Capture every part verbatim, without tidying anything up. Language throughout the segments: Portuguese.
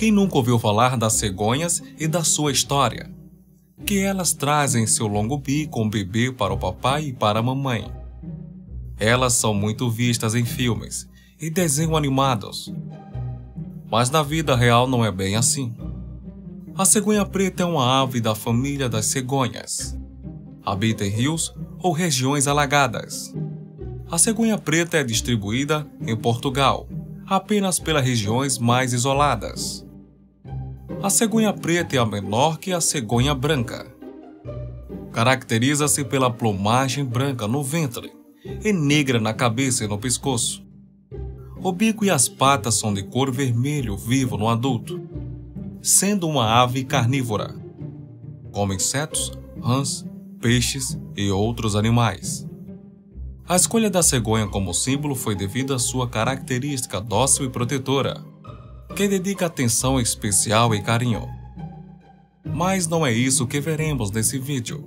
Quem nunca ouviu falar das cegonhas e da sua história? Que elas trazem em seu longo bico um bebê para o papai e para a mamãe. Elas são muito vistas em filmes e desenhos animados. Mas na vida real não é bem assim. A cegonha preta é uma ave da família das cegonhas. Habita em rios ou regiões alagadas. A cegonha preta é distribuída em Portugal, apenas pelas regiões mais isoladas. A cegonha preta é a menor que a cegonha branca. Caracteriza-se pela plumagem branca no ventre e negra na cabeça e no pescoço. O bico e as patas são de cor vermelho vivo no adulto, sendo uma ave carnívora. Come insetos, rãs, peixes e outros animais. A escolha da cegonha como símbolo foi devido à sua característica dócil e protetora, que dedica atenção especial e carinho. Mas não é isso que veremos nesse vídeo.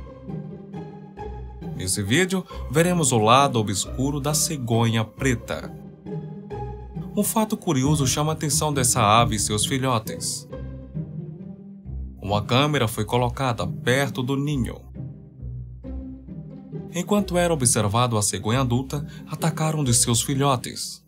Nesse vídeo, veremos o lado obscuro da cegonha preta. Um fato curioso chama a atenção dessa ave e seus filhotes. Uma câmera foi colocada perto do ninho. Enquanto era observado a cegonha adulta atacar um de seus filhotes,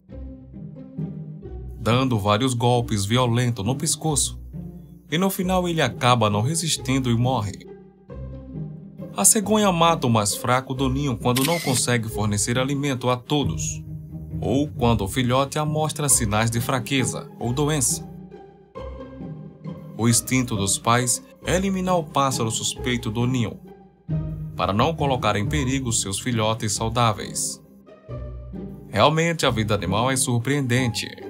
dando vários golpes violentos no pescoço, e no final ele acaba não resistindo e morre. A cegonha mata o mais fraco do ninho quando não consegue fornecer alimento a todos, ou quando o filhote mostra sinais de fraqueza ou doença. O instinto dos pais é eliminar o pássaro suspeito do ninho, para não colocar em perigo seus filhotes saudáveis. Realmente a vida animal é surpreendente.